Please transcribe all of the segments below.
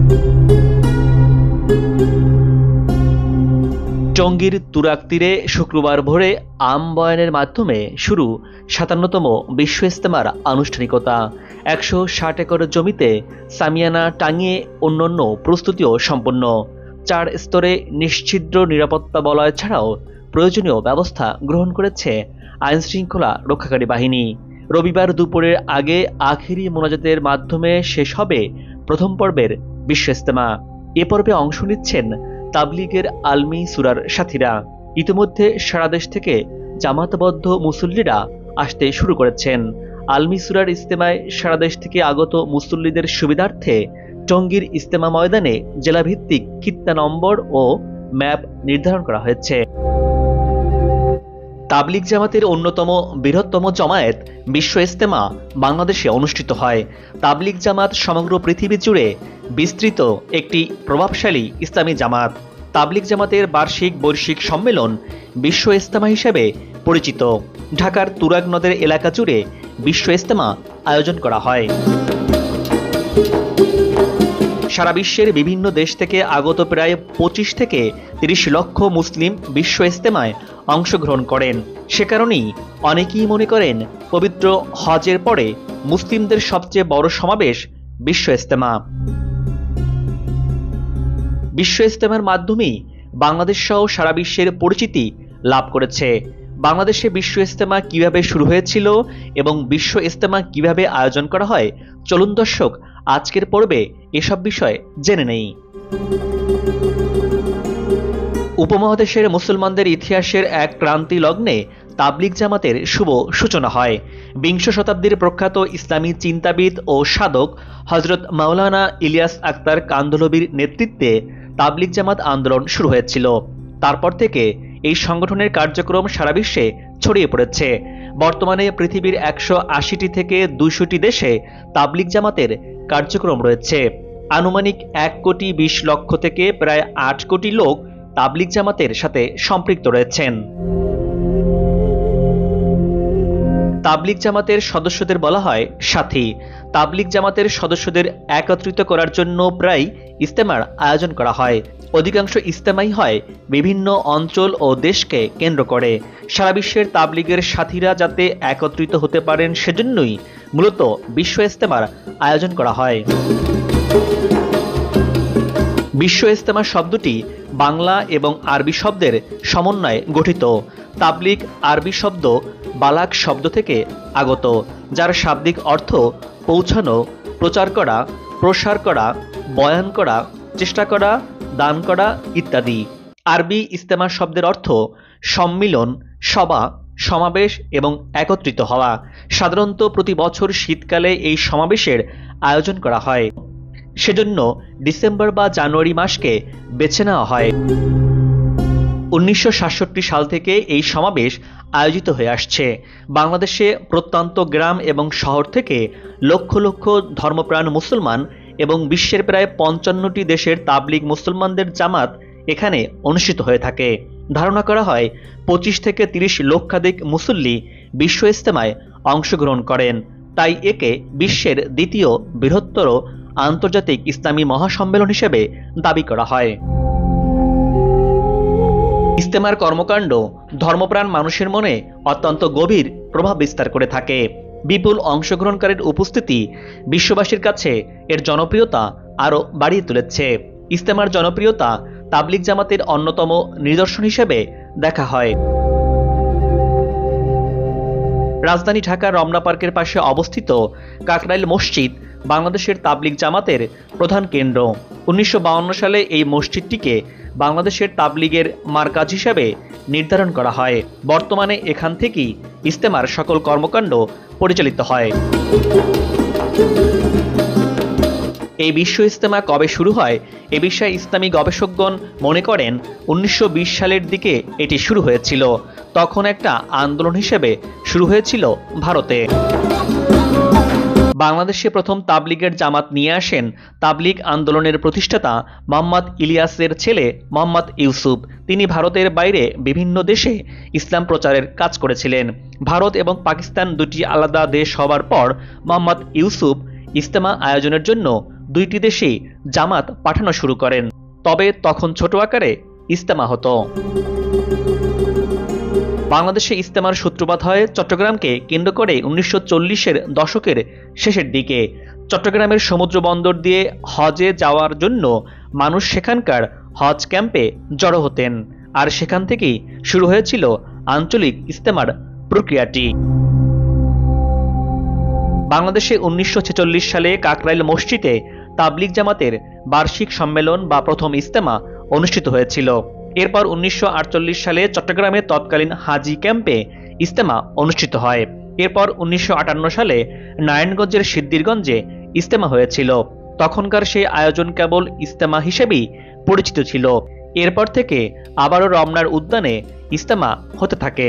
টঙ্গীর তুরাগ তীরে শুক্রবার ভোরে আম বয়ানের মাধ্যমে শুরু ৫৭তম বিশ্ব ইজতেমার আনুষ্ঠানিকতা। ১৬০ একর জমিতে সামিয়ানা টাঙিয়ে অন্যান্য প্রস্তুতিও সম্পন্ন। ৪ স্তরে নিশ্ছিদ্র নিরাপত্তা বলয় ছাড়াও প্রয়োজনীয় ব্যবস্থা গ্রহণ করেছে আইনশৃঙ্খলা রক্ষাকারী বাহিনী। রবিবার দুপুরের আগে আখেরি মোনাজাতের মাধ্যমে শেষ হবে প্রথম পর্বের বিশ্ব ইজতেমা। এ পর্বে অংশ নিচ্ছেন তাবলিগের আলমি সুরার সাথীরা। ইতিমধ্যে সারা দেশ থেকে জামাতবদ্ধ মুসল্লিরা আসতে শুরু করেছেন। আলমি সুরার ইজতেমায় সারা দেশ থেকে আগত মুসল্লিদের সুবিধার্থে টঙ্গীর ইজতেমা ময়দানে জেলাভিত্তিক খিত্তা নম্বর ও ম্যাপ নির্ধারণ করা হয়েছে। তাবলিগ জামাতের অন্যতম বৃহত্তম জমায়েত বিশ্ব ইজতেমা বাংলাদেশে অনুষ্ঠিত হয়। তাবলিগ জামাত সমগ্র পৃথিবী জুড়ে বিস্তৃত একটি প্রভাবশালী ইসলামী জামাত। তাবলিগ জামাতের বার্ষিক বৈশ্বিক সম্মেলন বিশ্ব ইজতেমা হিসেবে পরিচিত। ঢাকার তুরাগ নদের এলাকা জুড়ে বিশ্ব ইজতেমা আয়োজন করা হয়। সারা বিশ্বের বিভিন্ন দেশ থেকে আগত প্রায় ২৫ থেকে ৩০ লক্ষ মুসলিম বিশ্ব ইজতেমায় অংশগ্রহণ করেন। সে কারণেই অনেকেই মনে করেন পবিত্র হজের পরে মুসলিমদের সবচেয়ে বড় সমাবেশ বিশ্ব ইজতেমা। বিশ্ব ইজতেমার মাধ্যমেই বাংলাদেশ সহ সারা বিশ্বের পরিচিতি লাভ করেছে। বাংলাদেশে বিশ্ব ইজতেমা কিভাবে শুরু হয়েছিল এবং বিশ্ব ইজতেমা কিভাবে আয়োজন করা হয়, চলুন দর্শক আজকের পর্বে এসব বিষয় জেনে নেই। উপমহাদেশের মুসলমানদের ইতিহাসের এক ক্রান্তি লগ্নে তাবলিগ জামাতের শুভ সূচনা হয়। বিংশ শতাব্দীর প্রখ্যাত ইসলামী চিন্তাবিদ ও সাধক হজরত মাওলানা ইলিয়াস আক্তার কান্ধলভির নেতৃত্বে তাবলিগ জামাত আন্দোলন শুরু হয়েছিল। তারপর থেকে এই সংগঠনের কার্যক্রম সারা বিশ্বে ছড়িয়ে পড়েছে। বর্তমানে পৃথিবীর ১৮০টি থেকে ২০০টি দেশে তাবলিগ জামাতের কার্যক্রম রয়েছে। আনুমানিক ১,২০ লক্ষ থেকে প্রায় ৮ কোটি লোক তাবলিগ জামাতের সাথে সম্পৃক্ত রয়েছেন। তাবলিগ জামাতের সদস্যদের বলা হয় সাথী। তাবলিগ জামাতের সদস্যদের একত্রিত করার জন্য প্রায় ইজতেমার আয়োজন করা হয়। অধিকাংশ ইজতেমাই হয় বিভিন্ন অঞ্চল ও দেশকে কেন্দ্র করে। সারা বিশ্বের তাবলিগের সাথীরা যাতে একত্রিত হতে পারেন সেজন্যই মূলত বিশ্ব ইজতেমার আয়োজন করা হয়। বিশ্ব ইজতেমা শব্দটি বাংলা এবং আরবি শব্দের সমন্বয়ে গঠিত। তাবলিগ আরবি শব্দ বালাগ শব্দ থেকে আগত, যার শাব্দিক অর্থ পৌঁছানো, প্রচার করা, প্রসার করা, বয়ান করা, চেষ্টা করা, দান করা ইত্যাদি। আরবি ইজতেমা শব্দের অর্থ সম্মিলন, সভা, সমাবেশ এবং একত্রিত হওয়া। সাধারণত প্রতি বছর শীতকালে এই সমাবেশের আয়োজন করা হয়। সেজন্য ডিসেম্বর বা জানুয়ারি মাসকে বেছে নেওয়া হয়। ১৯৬৭ সাল থেকে এই সমাবেশ আয়োজিত হয়ে আসছে। বাংলাদেশে প্রত্যন্ত গ্রাম এবং শহর থেকে লক্ষ লক্ষ ধর্মপ্রাণ মুসলমান এবং বিশ্বের প্রায় ৫৫টি দেশের তাবলিগ মুসলমানদের জামাত এখানে অনুষ্ঠিত হয়ে থাকে। ধারণা করা হয় ২৫ থেকে ৩০ লক্ষাধিক মুসল্লি বিশ্ব ইজতেমায় অংশগ্রহণ করেন। তাই একে বিশ্বের দ্বিতীয় বৃহত্তর আন্তর্জাতিক ইসলামী মহাসম্মেলন হিসেবে দাবি করা হয়। ইজতেমার কর্মকাণ্ড ধর্মপ্রাণ মানুষের মনে অত্যন্ত গভীর প্রভাব বিস্তার করে থাকে। বিপুল অংশগ্রহণকারীর উপস্থিতি বিশ্ববাসীর কাছে এর জনপ্রিয়তা আরও বাড়িয়ে তুলেছে। ইজতেমার জনপ্রিয়তা তাবলিগ জামাতের অন্যতম নিদর্শন হিসেবে দেখা হয়। রাজধানী ঢাকার রমনা পার্কের পাশে অবস্থিত কাকরাইল মসজিদ বাংলাদেশের তাবলিগ জামাতের প্রধান কেন্দ্র। ১৯৫২ সালে এই মসজিদটিকে বাংলাদেশের তাবলিগের মারকাজ হিসেবে নির্ধারণ করা হয়। বর্তমানে এখান থেকেই ইজতেমার সকল কর্মকাণ্ড পরিচালিত হয়। এই বিশ্ব ইজতেমা কবে শুরু হয় এ বিষয়ে ইসলামী গবেষকগণ মনে করেন ১৯২০ সালের দিকে এটি শুরু হয়েছিল। তখন একটা আন্দোলন হিসেবে শুরু হয়েছিল ভারতে। বাংলাদেশে প্রথম তাবলিগের জামাত নিয়ে আসেন তাবলিগ আন্দোলনের প্রতিষ্ঠাতা মোহাম্মদ ইলিয়াসের ছেলে মোহাম্মদ ইউসুফ। তিনি ভারতের বাইরে বিভিন্ন দেশে ইসলাম প্রচারের কাজ করেছিলেন। ভারত এবং পাকিস্তান দুটি আলাদা দেশ হওয়ার পর মোহাম্মদ ইউসুফ ইজতেমা আয়োজনের জন্য দুইটি দেশেই জামাত পাঠানো শুরু করেন। তবে তখন ছোট আকারে ইজতেমা হতো। বাংলাদেশে ইজতেমার সূত্রপাত হয় চট্টগ্রামকে কেন্দ্র করে 1940-এর দশকের শেষের দিকে। চট্টগ্রামের সমুদ্র বন্দর দিয়ে হজে যাওয়ার জন্য মানুষ সেখানকার হজ ক্যাম্পে জড়ো হতেন, আর সেখান থেকেই শুরু হয়েছিল আঞ্চলিক ইজতেমার প্রক্রিয়াটি। বাংলাদেশে 1946 সালে কাকরাইল মসজিদে তাবলিগ জামাতের বার্ষিক সম্মেলন বা প্রথম ইজতেমা অনুষ্ঠিত হয়েছিল। এরপর 1948 সালে চট্টগ্রামে তৎকালীন হাজি ক্যাম্পে ইজতেমা অনুষ্ঠিত হয়। এরপর 1958 সালে নারায়ণগঞ্জের সিদ্ধিরগঞ্জে ইজতেমা হয়েছিল। তখনকার সেই আয়োজন কেবল ইজতেমা হিসেবেই পরিচিত ছিল। এরপর থেকে আবারও রমনার উদ্যানে ইজতেমা হতে থাকে।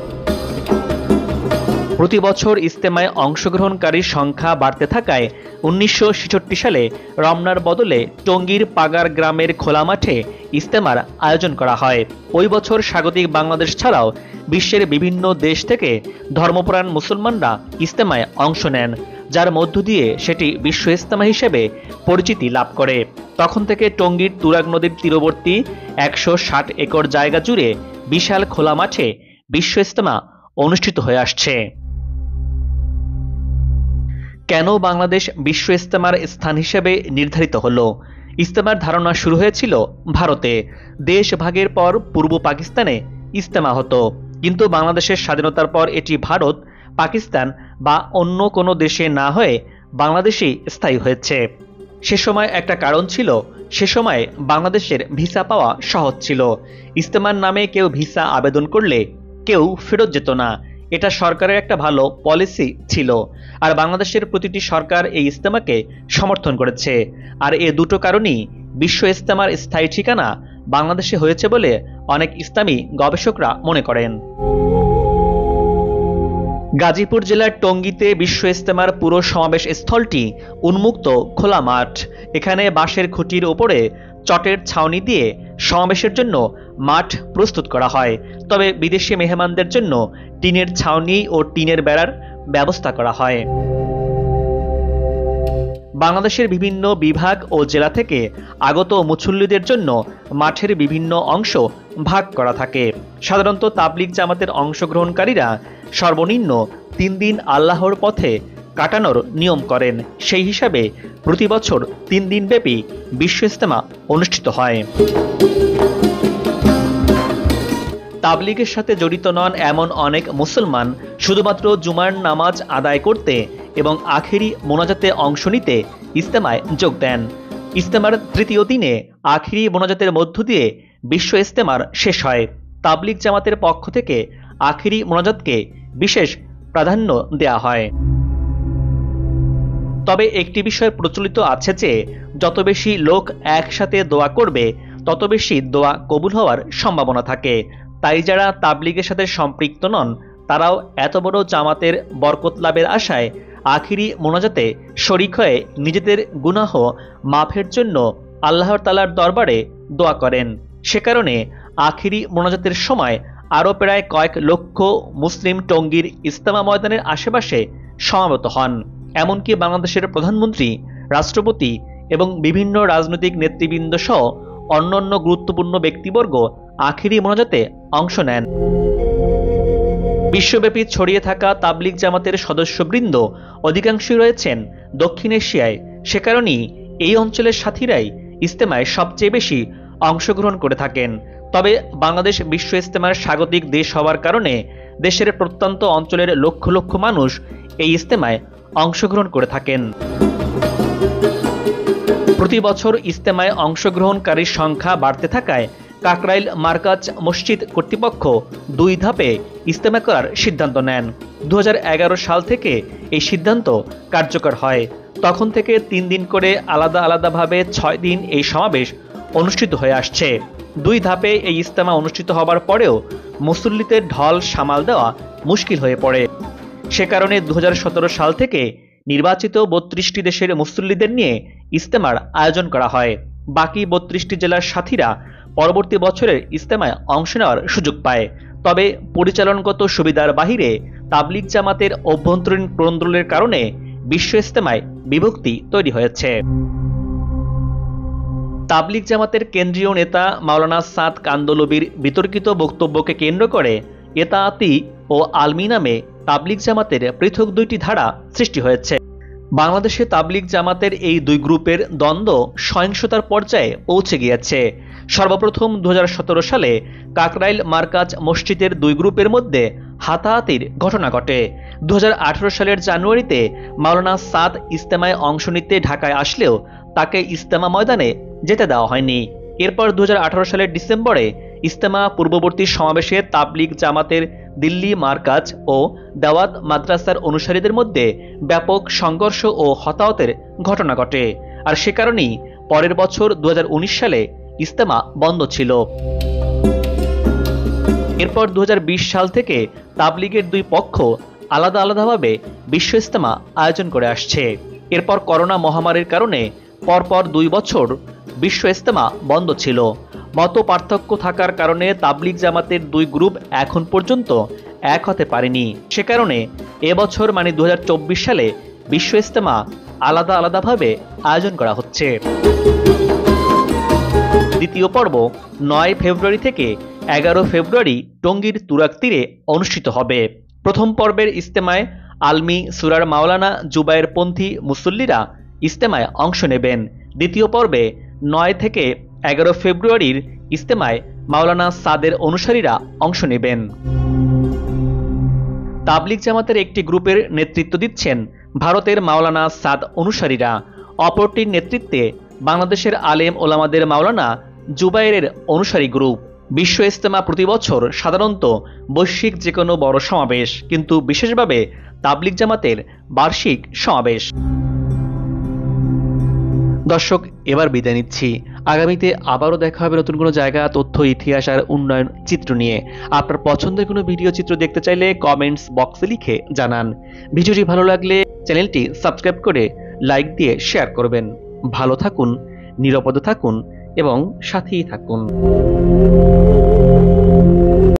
প্রতি বছর ইজতেমায় অংশগ্রহণকারীর সংখ্যা বাড়তে থাকায় 1966 সালে রমনার বদলে টঙ্গীর পাগার গ্রামের খোলা মাঠে ইজতেমার আয়োজন করা হয়। ওই বছর স্বাগতিক বাংলাদেশ ছাড়াও বিশ্বের বিভিন্ন দেশ থেকে ধর্মপ্রাণ মুসলমানরা ইজতেমায় অংশ নেন, যার মধ্য দিয়ে সেটি বিশ্ব ইজতেমা হিসেবে পরিচিতি লাভ করে। তখন থেকে টঙ্গীর তুরাগ নদীর তীরবর্তী 160 একর জায়গা জুড়ে বিশাল খোলা মাঠে বিশ্ব ইজতেমা অনুষ্ঠিত হয়ে আসছে। কেন বাংলাদেশ বিশ্ব ইজতেমার স্থান হিসেবে নির্ধারিত হলো? ইজতেমার ধারণা শুরু হয়েছিল ভারতে। দেশ ভাগের পর পূর্ব পাকিস্তানে ইজতেমা হতো, কিন্তু বাংলাদেশের স্বাধীনতার পর এটি ভারত, পাকিস্তান বা অন্য কোনো দেশে না হয়ে বাংলাদেশেই স্থায়ী হয়েছে। সে সময় একটা কারণ ছিল, সে সময় বাংলাদেশের ভিসা পাওয়া সহজ ছিল। ইজতেমার নামে কেউ ভিসা আবেদন করলে কেউ ফেরত যেত না। এটা সরকারের একটা ভালো পলিসি ছিল, আর বাংলাদেশের প্রতিটি সরকার এই ইজতেমাকে সমর্থন করেছে। আর এ দুটো কারণেই বিশ্ব ইজতেমার স্থায়ী ঠিকানা বাংলাদেশে হয়েছে বলে অনেক ইসলামী গবেষকরা মনে করেন। গাজীপুর জেলার টঙ্গীতে বিশ্ব ইজতেমার পুরো সমাবেশ স্থলটি উন্মুক্ত খোলা মাঠ। এখানে বাঁশের খুঁটির ওপরে চটের ছাউনি দিয়ে সমাবেশের জন্য মাঠ প্রস্তুত করা হয়। তবে বিদেশি মেহমানদের জন্য টিনের ছাউনি ও টিনের বেড়ার ব্যবস্থা করা হয়। বাংলাদেশের বিভিন্ন বিভাগ ও জেলা থেকে আগত মুসল্লিদের জন্য মাঠের বিভিন্ন অংশ ভাগ করা থাকে। সাধারণত তাবলিগ জামাতের অংশগ্রহণকারীরা সর্বনিম্ন 3 দিন আল্লাহর পথে কাটানোর নিয়ম করেন। সেই হিসাবে প্রতি বছর 3 দিন ব্যাপী বিশ্ব ইজতেমা অনুষ্ঠিত হয়। তাবলিগের সাথে জড়িত নন এমন অনেক মুসলমান শুধুমাত্র জুমার নামাজ আদায় করতে এবং আখেরি মোনাজাতে অংশ নিতে ইজতেমায় যোগ দেন। ইজতেমার তৃতীয় দিনে আখেরি মোনাজাতের মধ্য দিয়ে বিশ্ব ইজতেমার শেষ হয়। তাবলিগ জামাতের পক্ষ থেকে আখেরি মোনাজাতকে বিশেষ প্রাধান্য দেয়া হয়। তবে একটি বিষয় প্রচলিত আছে যে যত বেশি লোক একসাথে দোয়া করবে তত বেশি দোয়া কবুল হওয়ার সম্ভাবনা থাকে। তাই যারা তাবলিগের সাথে সম্পৃক্ত নন তারাও এত বড় জামাতের বরকত লাভের আশায় আখিরি মোনাজাতে শরীক হয়ে নিজেদের গুনাহ মাফের জন্য আল্লাহর তাআলার দরবারে দোয়া করেন। সে কারণে আখিরি মোনাজাতের সময় আরও প্রায় কয়েক লক্ষ মুসলিম টঙ্গীর ইজতেমা ময়দানের আশেপাশে সমাবেত হন। এমনকি বাংলাদেশের প্রধানমন্ত্রী, রাষ্ট্রপতি এবং বিভিন্ন রাজনৈতিক নেতৃবৃন্দ সহ অন্যান্য গুরুত্বপূর্ণ ব্যক্তিবর্গ আখিরি মোনাজাতে অংশ নেন। বিশ্বব্যাপী ছড়িয়ে থাকা তাবলিগ জামাতের সদস্যবৃন্দ অধিকাংশই রয়েছেন দক্ষিণ এশিয়ায়। সে কারণেই এই অঞ্চলের সাথীরাই ইজতেমায় সবচেয়ে বেশি অংশগ্রহণ করে থাকেন। তবে বাংলাদেশ বিশ্ব ইজতেমার স্বাগতিক দেশ হওয়ার কারণে দেশের প্রত্যন্ত অঞ্চলের লক্ষ লক্ষ মানুষ এই ইজতেমায় অংশগ্রহণ করে থাকেন। প্রতি বছর ইজতেমায় অংশগ্রহণকারীর সংখ্যা বাড়তে থাকায় কাকরাইল মার্কাজ মসজিদ কর্তৃপক্ষ 2 ধাপে ইজতেমা করার সিদ্ধান্ত নেন। 2011 সাল থেকে এই সিদ্ধান্ত কার্যকর হয়। তখন থেকে 3 দিন করে আলাদা আলাদাভাবে 6 দিন এই সমাবেশ অনুষ্ঠিত হয়ে আসছে। 2 ধাপে এই ইজতেমা অনুষ্ঠিত হবার পরেও মুসল্লিদের ঢল সামাল দেওয়া মুশকিল হয়ে পড়ে। সে কারণে 2017 সাল থেকে নির্বাচিত 32টি দেশের মুসল্লিদের নিয়ে ইজতেমার আয়োজন করা হয়। বাকি 32টি জেলার সাথীরা পরবর্তী বছরের ইজতেমায় অংশ নেওয়ার সুযোগ পায়। তবে পরিচালনগত সুবিধার বাহিরে তাবলিগ জামাতের অভ্যন্তরীণ কোন্দলের কারণে বিশ্ব ইজতেমায় বিভক্তি তৈরি হয়েছে। তাবলিগ জামাতের কেন্দ্রীয় নেতা মাওলানা সাদ কান্দলবির বিতর্কিত বক্তব্যকে কেন্দ্র করে এতাআতি ও আলমি নামে তাবলিগ জামাতের পৃথক দুইটি ধারা সৃষ্টি হয়েছে। বাংলাদেশে তাবলিগ জামাতের এই দুই গ্রুপের দ্বন্দ্ব সহিংসতার পর্যায়ে পৌঁছে গিয়েছে। সর্বপ্রথম 2017 সালে কাকরাইল মার্কাজ মসজিদের দুই গ্রুপের মধ্যে হাতাহাতির ঘটনা ঘটে। 2018 সালের জানুয়ারিতে মাওলানা সাদ ইজতেমায় অংশ নিতে ঢাকায় আসলেও তাকে ইজতেমা ময়দানে যেতে দেওয়া হয়নি। এরপর 2018 সালের ডিসেম্বরে ইজতেমা পূর্ববর্তী সমাবেশে তাবলিগ জামাতের দিল্লি মার্কাজ ও দাওয়াত মাদ্রাসার অনুসারীদের মধ্যে ব্যাপক সংঘর্ষ ও হতাহতের ঘটনা ঘটে। আর সে কারণেই পরের বছর 2019 সালে ইজতেমা বন্ধ ছিল। এরপর 2020 সাল থেকে তাবলিগের দুই পক্ষ আলাদা আলাদাভাবে বিশ্ব ইজতেমা আয়োজন করে আসছে। এরপর করোনা মহামারীর কারণে পরপর 2 বছর বিশ্ব ইজতেমা বন্ধ ছিল। মত পার্থক্য থাকার কারণে তাবলিগ জামাতের দুই গ্রুপ এখন পর্যন্ত এক হতে পারেনি। সে কারণে এবছর মানে 2024 সালে বিশ্ব ইজতেমা আলাদা আলাদাভাবে আয়োজন করা হচ্ছে। দ্বিতীয় পর্ব 9 ফেব্রুয়ারি থেকে 11 ফেব্রুয়ারি টঙ্গীর তুরাগ তীরে অনুষ্ঠিত হবে। প্রথম পর্বের ইজতেমায় আলমি সুরার মাওলানা জুবায়েরপন্থী মুসল্লিরা ইজতেমায় অংশ নেবেন। দ্বিতীয় পর্বে 9 থেকে 11 ফেব্রুয়ারির ইজতেমায় মাওলানা সাদের অনুসারীরা অংশ নেবেন। তাবলিগ জামাতের একটি গ্রুপের নেতৃত্ব দিচ্ছেন ভারতের মাওলানা সাদ অনুসারীরা, অপরটির নেতৃত্বে বাংলাদেশের আলেম ওলামাদের মাওলানা জুবায়েরের অনুসারী গ্রুপ। বিশ্ব ইজতেমা প্রতি বছর সাধারণত বৈশ্বিক যে কোনো বড় সমাবেশ, কিন্তু বিশেষভাবে তাবলিগ জামাতের বার্ষিক সমাবেশ। দর্শক, এবার বিদায় নিচ্ছি। আগামীতে আবারও দেখা হবে নতুন কোনো জায়গা, তথ্য, ইতিহাস আর উন্নয়ন চিত্র নিয়ে। আপনার পছন্দের কোনো ভিডিও চিত্র দেখতে চাইলে কমেন্টস বক্সে লিখে জানান। ভিডিওটি ভালো লাগলে চ্যানেলটি সাবস্ক্রাইব করে লাইক দিয়ে শেয়ার করবেন। ভালো থাকুন, নিরাপদে থাকুন এবং সাথেই থাকুন।